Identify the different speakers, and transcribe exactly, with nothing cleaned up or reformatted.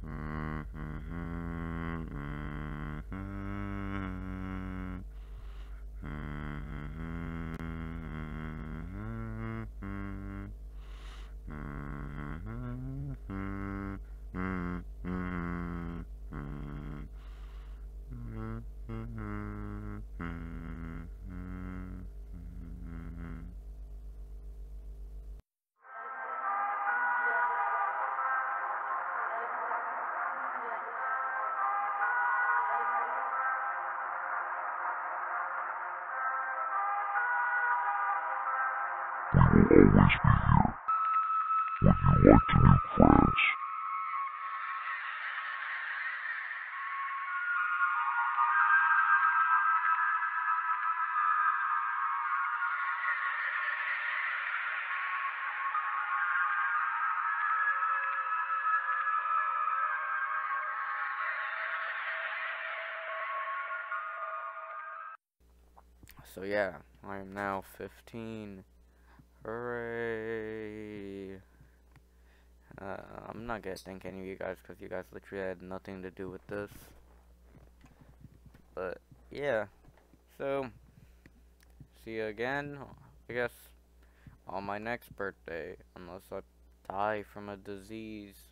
Speaker 1: Always be here. Would you like to meet friends?
Speaker 2: So yeah, I am now fifteen. Hooray! Uh, I'm not gonna thank any of you guys because you guys literally had nothing to do with this. But yeah, so see you again, I guess, on my next birthday, unless I die from a disease.